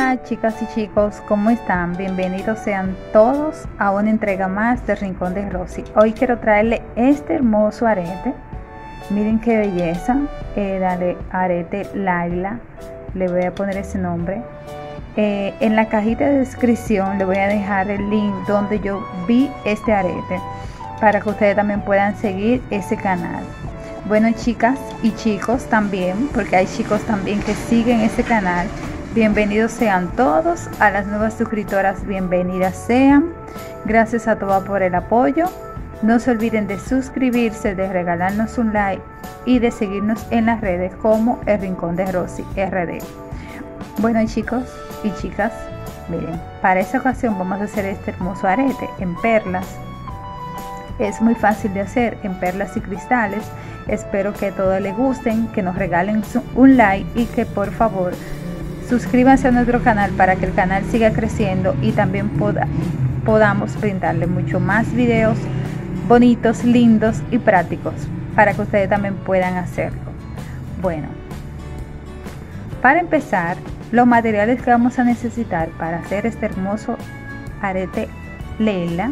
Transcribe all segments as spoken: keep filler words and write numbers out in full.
Hola chicas y chicos, ¿cómo están? Bienvenidos sean todos a una entrega más de Rincón de Rosy. Hoy quiero traerle este hermoso arete. Miren qué belleza, eh, dale, arete Laila, le voy a poner ese nombre. Eh, en la cajita de descripción le voy a dejar el link donde yo vi este arete para que ustedes también puedan seguir ese canal. Bueno, chicas y chicos también, porque hay chicos también que siguen ese canal, bienvenidos sean todos. A las nuevas suscriptoras, bienvenidas sean. Gracias a todas por el apoyo. No se olviden de suscribirse, de regalarnos un like y de seguirnos en las redes como El Rincón de Rosy R D. Bueno, chicos y chicas, miren, para esta ocasión vamos a hacer este hermoso arete en perlas. Es muy fácil de hacer, en perlas y cristales. Espero que a todos les gusten, que nos regalen un like y que por favor suscríbanse a nuestro canal para que el canal siga creciendo y también poda, podamos brindarle mucho más videos bonitos, lindos y prácticos para que ustedes también puedan hacerlo. Bueno, para empezar, los materiales que vamos a necesitar para hacer este hermoso arete Laila.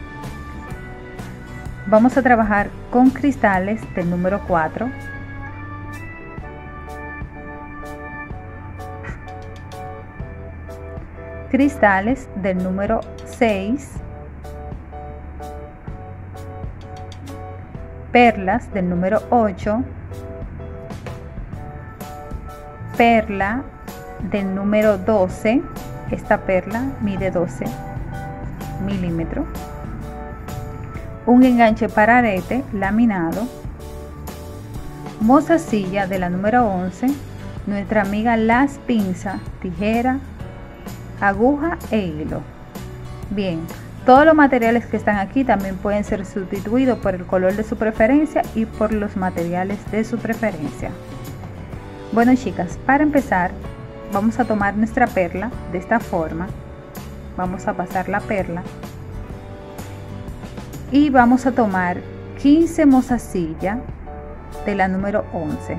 Vamos a trabajar con cristales del número cuatro, cristales del número seis, perlas del número ocho, perla del número doce, esta perla mide doce milímetros, un enganche para arete laminado, mozasilla de la número once, nuestra amiga las pinzas, tijera, aguja e hilo. Bien, todos los materiales que están aquí también pueden ser sustituidos por el color de su preferencia y por los materiales de su preferencia. Bueno, chicas, para empezar vamos a tomar nuestra perla de esta forma, vamos a pasar la perla y vamos a tomar quince mozasillas de la número once.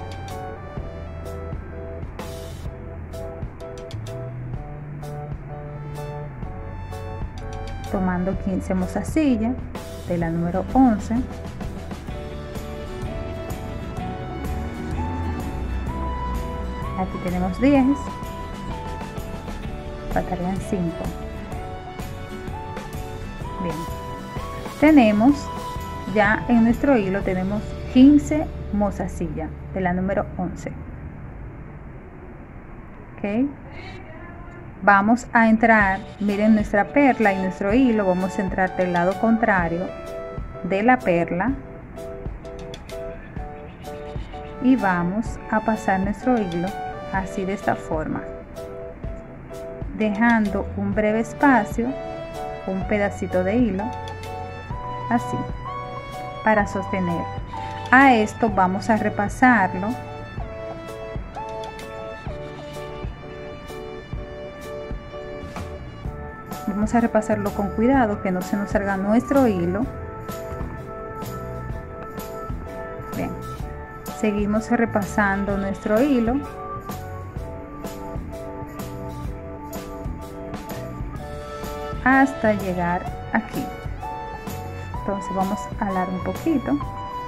Tomando quince mozasillas de la número once. Aquí tenemos diez. Faltarían cinco. Bien. Tenemos ya en nuestro hilo tenemos quince mozasillas de la número once. Ok, vamos a entrar, miren nuestra perla y nuestro hilo, vamos a entrar del lado contrario de la perla y vamos a pasar nuestro hilo así, de esta forma, dejando un breve espacio, un pedacito de hilo así para sostener. A esto vamos a repasarlo vamos a repasarlo con cuidado, que no se nos salga nuestro hilo. Bien, seguimos repasando nuestro hilo hasta llegar aquí. Entonces vamos a alar un poquito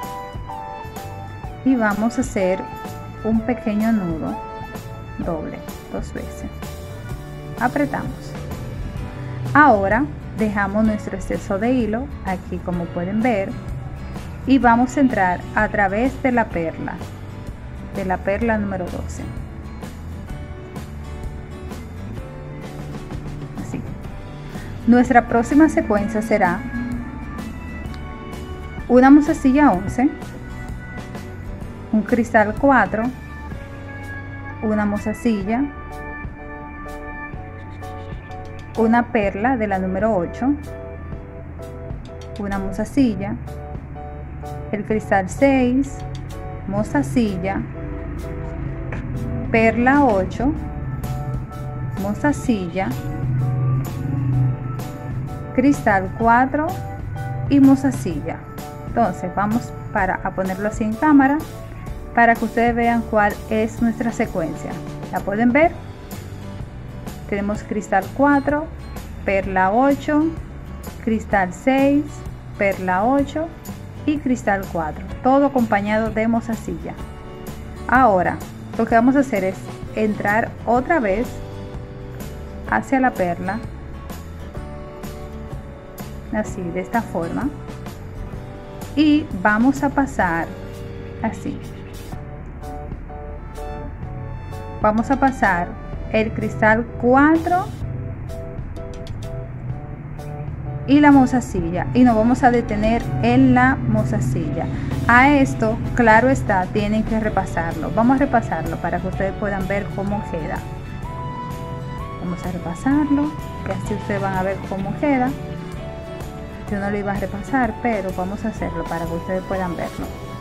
y vamos a hacer un pequeño nudo doble dos veces, apretamos. Ahora dejamos nuestro exceso de hilo aquí, como pueden ver, y vamos a entrar a través de la perla de la perla número doce, así. Nuestra próxima secuencia será una mozasilla once, un cristal cuatro, una mozasilla, una perla de la número ocho, una mozasilla, el cristal seis, mozasilla, perla ocho, mozasilla, cristal cuatro y mozasilla. Entonces vamos para a ponerlo así en cámara para que ustedes vean cuál es nuestra secuencia. ¿La pueden ver? tenemos cristal cuatro, perla ocho, cristal seis, perla ocho y cristal cuatro, todo acompañado de mozasilla. Ahora lo que vamos a hacer es entrar otra vez hacia la perla, así, de esta forma, y vamos a pasar así, vamos a pasar el cristal cuatro y la mozasilla, y nos vamos a detener en la mozasilla. A esto, claro está, tienen que repasarlo. Vamos a repasarlo para que ustedes puedan ver cómo queda. Vamos a repasarlo, que así ustedes van a ver cómo queda. Yo no lo iba a repasar, pero vamos a hacerlo para que ustedes puedan verlo.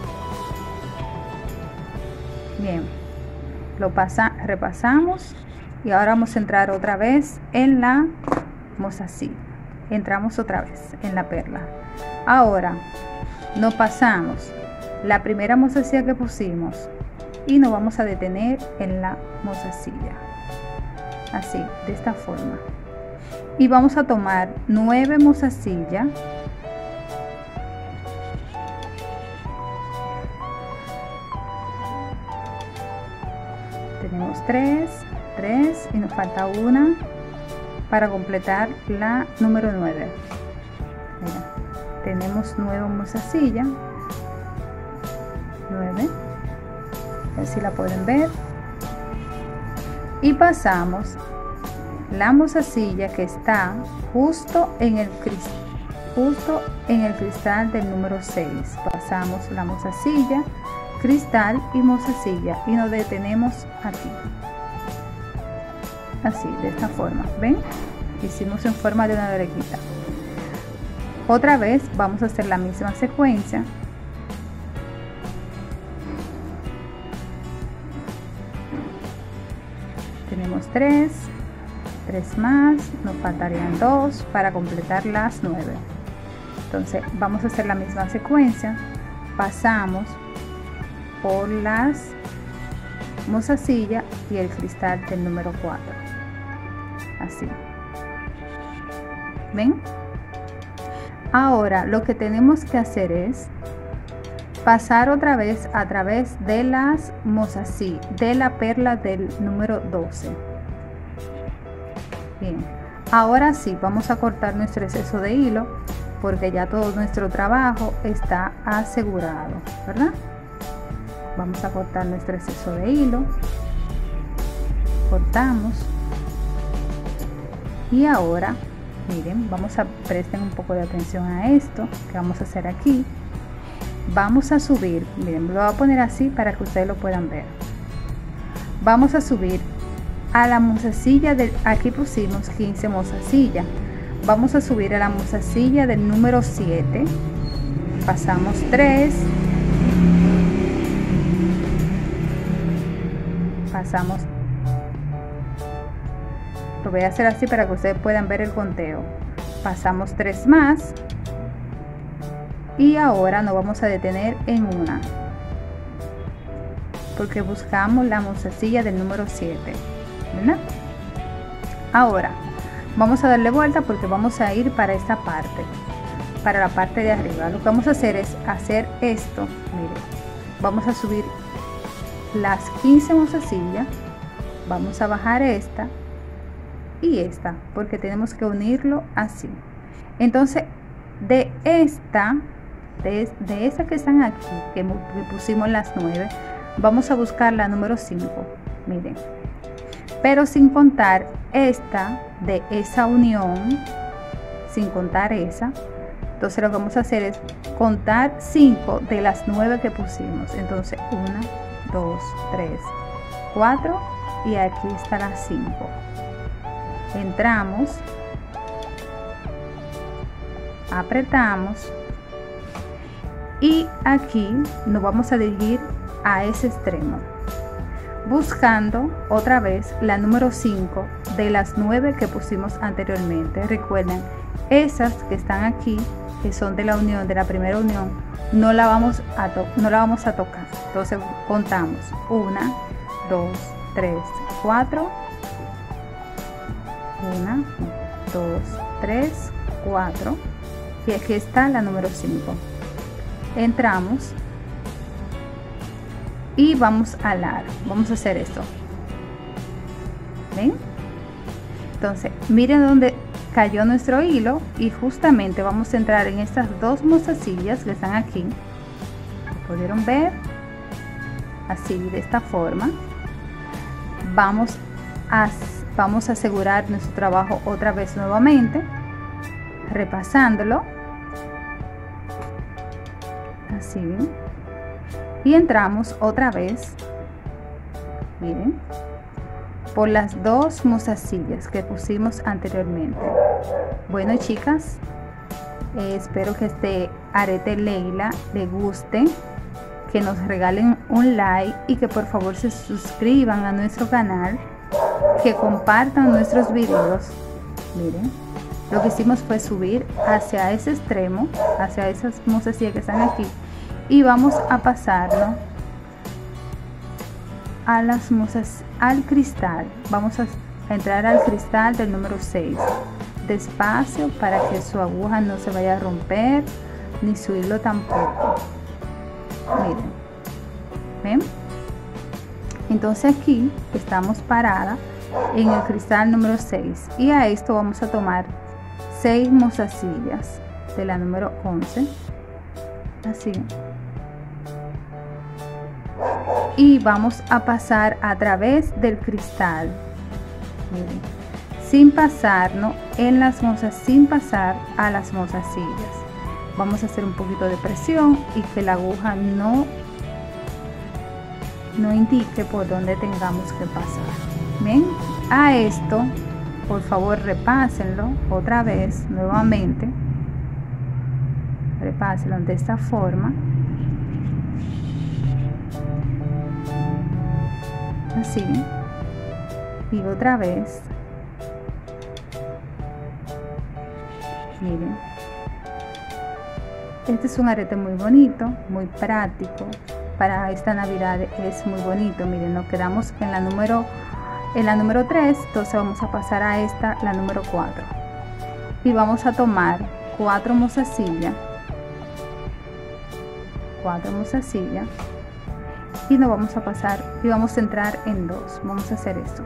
Bien, lo pasa, repasamos, y ahora vamos a entrar otra vez en la mozasilla. Entramos otra vez en la perla. Ahora nos pasamos la primera mozasilla que pusimos y nos vamos a detener en la mozasilla, así, de esta forma, y vamos a tomar nueve mozasillas, tenemos tres, tres y nos falta una para completar la número nueve. Mira, tenemos nueve mozasillas, nueve, así la pueden ver, y pasamos la mozasilla que está justo en el cristal, justo en el cristal del número seis. Pasamos la mozasilla, cristal y mozasilla, y nos detenemos aquí, así, de esta forma. ¿Ven? Hicimos en forma de una orejita. Otra vez vamos a hacer la misma secuencia. Tenemos tres, tres más, nos faltarían dos para completar las nueve. Entonces vamos a hacer la misma secuencia. Pasamos por las mozasillas y el cristal del número cuatro, así. ¿Ven? Ahora lo que tenemos que hacer es pasar otra vez a través de las mozasillas, de la perla del número doce. Bien, ahora sí vamos a cortar nuestro exceso de hilo, porque ya todo nuestro trabajo está asegurado, ¿verdad? Vamos a cortar nuestro exceso de hilo, cortamos, y ahora miren, vamos a presten un poco de atención a esto que vamos a hacer aquí. Vamos a subir, miren, lo voy a poner así para que ustedes lo puedan ver. Vamos a subir a la mozasilla de, aquí pusimos quince mozasillas, vamos a subir a la mozasilla del número siete, pasamos tres, pasamos, lo voy a hacer así para que ustedes puedan ver el conteo, pasamos tres más, y ahora nos vamos a detener en una, porque buscamos la mozasilla del número siete, ¿verdad? Ahora vamos a darle vuelta porque vamos a ir para esta parte, para la parte de arriba. Lo que vamos a hacer es hacer esto, miren, vamos a subir las quince mozasillas, vamos a bajar esta y esta, porque tenemos que unirlo así. Entonces de esta de, de esta que están aquí, que, que pusimos las nueve, vamos a buscar la número cinco, miren, pero sin contar esta de esa unión, sin contar esa. Entonces lo que vamos a hacer es contar cinco de las nueve que pusimos. Entonces una, dos, tres, cuatro, y aquí está las cinco. Entramos, apretamos, y aquí nos vamos a dirigir a ese extremo, buscando otra vez la número cinco de las nueve que pusimos anteriormente. Recuerden, esas que están aquí, que son de la unión, de la primera unión, no la vamos a, no la vamos a tocar. Entonces contamos una, dos, tres, cuatro, dos, tres, cuatro y aquí está la número cinco. Entramos y vamos a alar. Vamos a hacer esto. ¿Ven? Entonces miren dónde cayó nuestro hilo y justamente vamos a entrar en estas dos mozasillas que están aquí. ¿Pudieron ver? Así, de esta forma. Vamos a, vamos a asegurar nuestro trabajo otra vez nuevamente, repasándolo. Así. Y entramos otra vez. Miren. Por las dos mozasillas que pusimos anteriormente. Bueno, chicas, eh, espero que este arete Leila le guste, que nos regalen un like y que por favor se suscriban a nuestro canal, que compartan nuestros videos. Miren, lo que hicimos fue subir hacia ese extremo, hacia esas mozasillas que están aquí, y vamos a pasarlo a las mozas, al cristal. Vamos a entrar al cristal del número seis despacio para que su aguja no se vaya a romper ni su hilo tampoco. Miren, ¿ven? Entonces aquí estamos parada en el cristal número seis y a esto vamos a tomar seis mozasillas de la número once, así, y vamos a pasar a través del cristal. Miren, sin pasarnos en las mozas, sin pasar a las mozasillas. Vamos a hacer un poquito de presión y que la aguja no no indique por donde tengamos que pasar. Bien, a esto por favor repásenlo otra vez nuevamente, repásenlo de esta forma, así, y otra vez. Miren, este es un arete muy bonito, muy práctico para esta Navidad, es muy bonito. Miren, nos quedamos en la número en la número tres, entonces vamos a pasar a esta, la número cuatro, y vamos a tomar cuatro mozasillas, cuatro mozasillas, y nos vamos a pasar y vamos a entrar en dos. Vamos a hacer esto.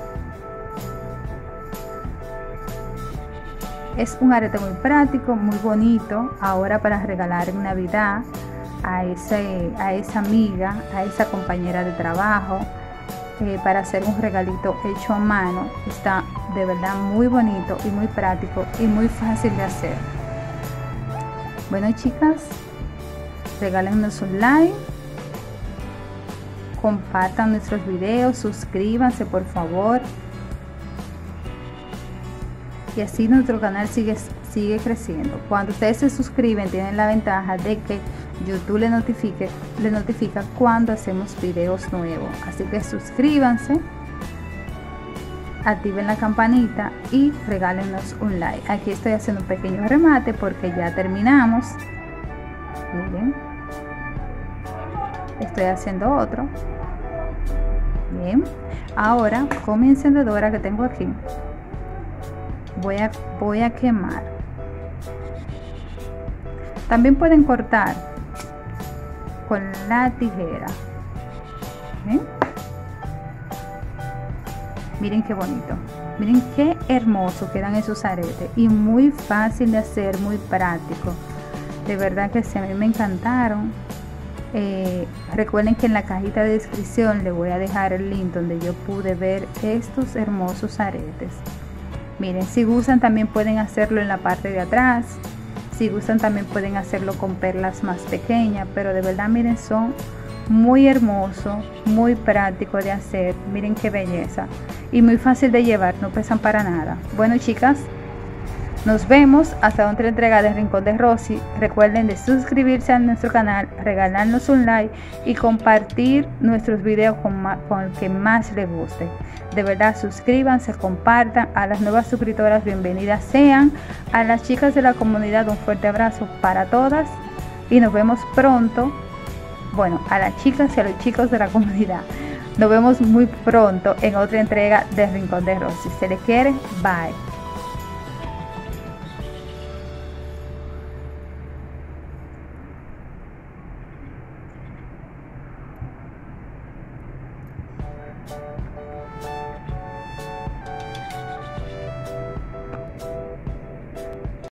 Es un arete muy práctico, muy bonito, ahora para regalar en Navidad a, ese, a esa amiga, a esa compañera de trabajo, eh, para hacer un regalito hecho a mano. Está de verdad muy bonito y muy práctico y muy fácil de hacer. Bueno, chicas, regálenos un like, compartan nuestros videos, suscríbanse por favor, y así nuestro canal sigue, sigue creciendo. Cuando ustedes se suscriben tienen la ventaja de que YouTube le notifique, le notifica cuando hacemos videos nuevos. Así que suscríbanse, activen la campanita y regálenos un like. Aquí estoy haciendo un pequeño remate porque ya terminamos. Miren, estoy haciendo otro. Bien, ahora con mi encendedora que tengo aquí voy a, voy a quemar. También pueden cortar con la tijera. ¿Ven? Miren qué bonito, miren qué hermoso quedan esos aretes y muy fácil de hacer, muy práctico. De verdad que sí, a mí me encantaron. Eh, recuerden que en la cajita de descripción les voy a dejar el link donde yo pude ver estos hermosos aretes. Miren, si gustan también pueden hacerlo en la parte de atrás, si gustan también pueden hacerlo con perlas más pequeñas, pero de verdad miren, son muy hermosos, muy prácticos de hacer. Miren qué belleza y muy fácil de llevar, no pesan para nada. Bueno, chicas, nos vemos hasta otra entrega de Rincón de Rosy. Recuerden de suscribirse a nuestro canal, regalarnos un like y compartir nuestros videos con, con el que más les guste. De verdad, suscríbanse, compartan. A las nuevas suscriptoras, bienvenidas sean. A las chicas de la comunidad, un fuerte abrazo para todas y nos vemos pronto. Bueno, a las chicas y a los chicos de la comunidad, nos vemos muy pronto en otra entrega de Rincón de Rosy. Se les quiere, bye.